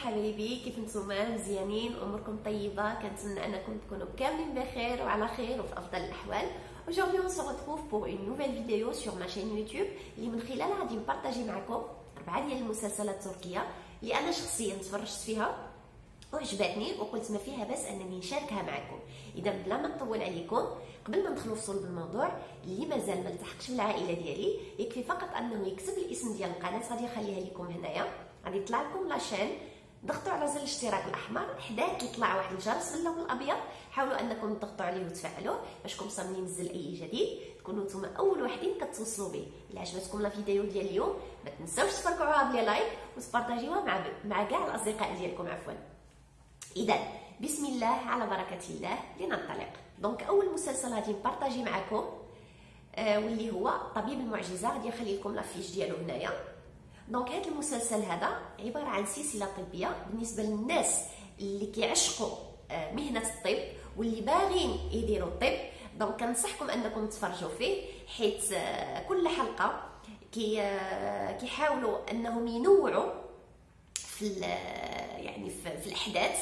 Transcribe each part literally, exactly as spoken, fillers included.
حبايبي، كيف نتوما؟ مزيانين؟ اموركم طيبه؟ كنتمنى انكم تكونوا كاملين بخير وعلى خير وفي افضل الاحوال. Aujourd'hui on se retrouve pour une nouvelle vidéo sur ma chaîne YouTube اللي من خلالها غادي نبارطاجي معكم اربعه ديال المسلسلات التركيه اللي انا شخصيا تفرجت فيها وعجبتني وقلت ما فيها بس انني نشاركها معكم. اذا بلا ما نطول عليكم، قبل ما ندخلوا في صلب الموضوع، اللي مازال ما التحقش بالعائله ديالي يكفي فقط انه يكتب الاسم ديال القناه، غادي نخليها لكم هنايا، غادي يطلع لكم لاشين، ضغطوا على زر الاشتراك الاحمر، حداه كيطلع واحد الجرس باللون الابيض، حاولوا انكم تضغطوا عليه وتفعلوه باش كل صار ننزل اي جديد تكونوا نتوما اول وحدين كتوصلوا به. الا عجبتكم لا فيديو ديال اليوم ما تنساوش تفرقعوها بلي لايك وتبارطاجيوها مع مع كاع الاصدقاء ديالكم. عفوا. اذا بسم الله على بركه الله لننطلق. دونك اول مسلسل غادي نبارطاجي معكم آه واللي هو طبيب المعجزه، غادي نخلي لكم لافيش ديالو هنايا. دونك هذا المسلسل هذا عباره عن سلسله طبيه بالنسبه للناس اللي كيعشقوا آه مهنه الطب واللي باغين يديروا الطب. دونك كنصحكم انكم تفرجوا فيه، حيت آه كل حلقه كي آه كيحاولوا انهم ينوعوا في يعني في, في الاحداث.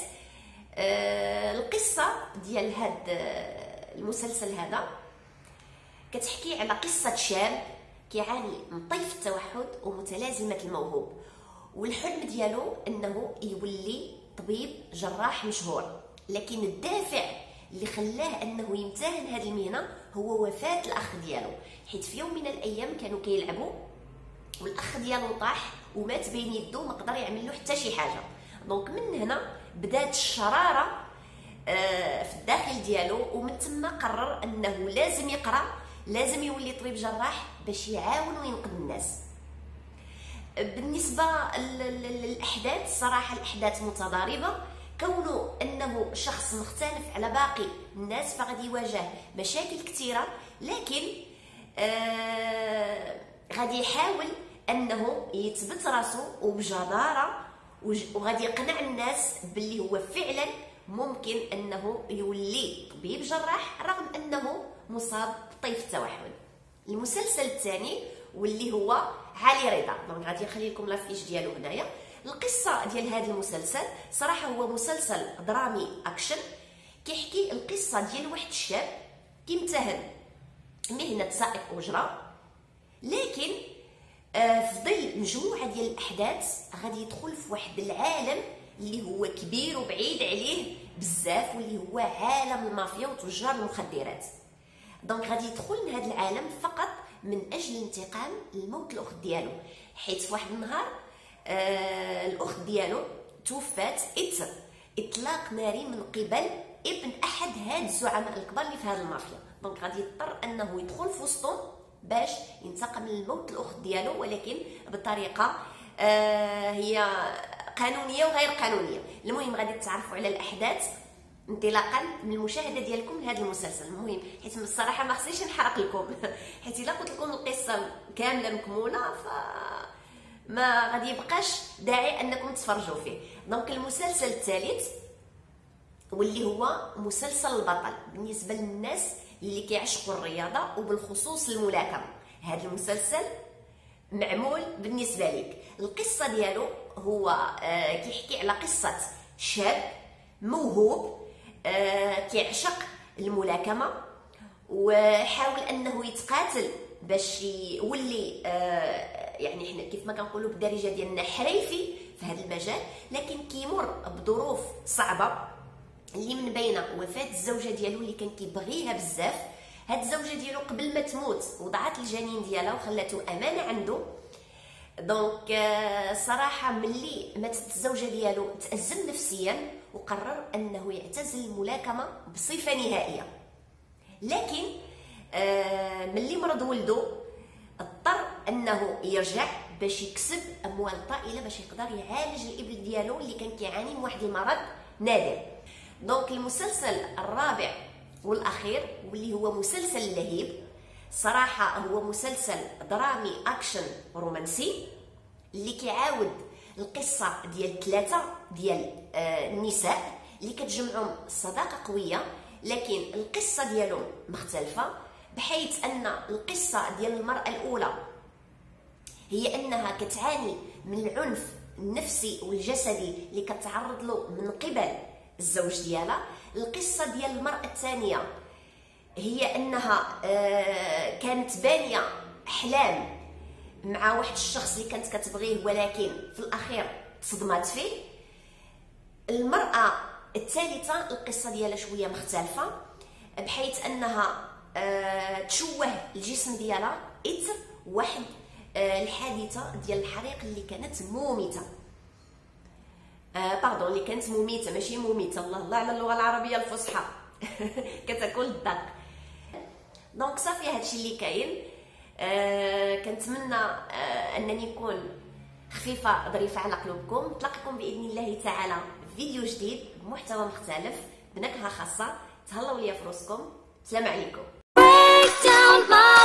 آه القصه ديال هذا المسلسل هذا كتحكي على قصه شاب كيعاني من طيف التوحد ومتلازمه الموهوب، والحلم ديالو انه يولي طبيب جراح مشهور، لكن الدافع اللي خلاه انه يمتهن هذه المهنه هو وفاه الاخ ديالو، حيت في يوم من الايام كانوا كيلعبوا والاخ ديالو طاح ومات بين يدو وما قدر يعمل له حتى شي حاجه. دونك من هنا بدات الشراره في الداخل ديالو، ومن ثم قرر انه لازم يقرا، لازم يولي طبيب جراح باش يعاون وينقذ الناس. بالنسبه للاحداث، صراحه الاحداث متضاربه، كونه انه شخص مختلف على باقي الناس فغادي يواجه مشاكل كثيره، لكن آه غادي يحاول انه يثبت راسو وبجداره، وغادي يقنع الناس باللي هو فعلا ممكن انه يولي طبيب جراح رغم انه مصاب بطيف التوحد. المسلسل الثاني واللي هو علي رضا، دونك غادي نخلي لكم لافيش ديالو هنايا. القصه ديال هذا المسلسل صراحه هو مسلسل درامي اكشن، كيحكي القصه ديال واحد الشاب كيمتهن مهنه سائق اجره، لكن في ظل مجموعه ديال الاحداث غادي يدخل في واحد العالم اللي هو كبير وبعيد عليه بزاف، واللي هو عالم المافيا وتجار المخدرات. دونك غادي يدخل لهذا العالم فقط من اجل الانتقام لموت الاخت ديالو، حيت في واحد النهار آه الاخت ديالو توفات اثر اطلاق ناري من قبل ابن احد هاد الزعماء الكبار اللي في هذه المافيا. دونك غادي يضطر انه يدخل في وسطهم باش ينتقم من موت الاخت ديالو، ولكن بطريقه آه هي قانونيه وغير قانونيه. المهم غادي تتعرفوا على الاحداث انطلاقا من المشاهده ديالكم لهذا المسلسل. المهم حيت الصراحه ما خصنيش نحرق لكم حيت الا قلت لكم القصه كامله مكمونه ف ما غادي يبقاش داعي انكم تفرجوا فيه. دونك المسلسل الثالث واللي هو مسلسل البطل بالنسبه للناس اللي كيعشقوا الرياضه وبالخصوص الملاكمه. هذا المسلسل معمول بالنسبه لك. القصه ديالو هو آه كيحكي على قصه شاب موهوب آه كيعشق الملاكمه وحاول انه يتقاتل باش يولي آه يعني حنا كيف ما كنقولوا بالدارجه ديالنا حريفي في هذا المجال، لكن كيمر بظروف صعبه اللي من بين وفاه الزوجه ديالو اللي كان كيبغيها بزاف. هاد الزوجه ديالو قبل ما تموت وضعت الجنين ديالها وخلاته امانه عنده. دونك صراحه ملي ماتت الزوجه ديالو تأزم نفسيا وقرر انه يعتزل الملاكمه بصفه نهائيه، لكن ملي مرض ولده اضطر انه يرجع باش يكسب اموال طائله باش يقدر يعالج الابن ديالو اللي كان كيعاني من واحد المرض نادر. دونك المسلسل الرابع والاخير واللي هو مسلسل لهيب، صراحه هو مسلسل درامي اكشن رومانسي اللي كيعاود القصه ديال ثلاثه ديال النساء اللي كتجمعهم صداقه قويه، لكن القصه ديالهم مختلفه، بحيث ان القصه ديال المراه الاولى هي انها كتعاني من العنف النفسي والجسدي اللي كتعرض له من قبل الزوج ديالها. القصه ديال المراه الثانيه هي انها كانت بانيه احلام مع واحد الشخص اللي كانت كتبغيه، ولكن في الاخير تصدمات فيه. المراه الثالثه القصه ديالها شويه مختلفه، بحيث انها تشوه الجسم ديالها اثر واحد الحادثه ديال الحريق اللي كانت مميته. باردون اللي كانت مميته ماشي مميته، الله الله على اللغه العربيه الفصحى. كتاكل الدق. دونك صافي هادشي اللي كاين. آه كنتمنى آه انني نكون خفيفه ظريفه على قلوبكم. نتلاقاكم باذن الله تعالى في فيديو جديد بمحتوى مختلف بنكهه خاصه. تهلاو ليا في روسكم. السلام عليكم.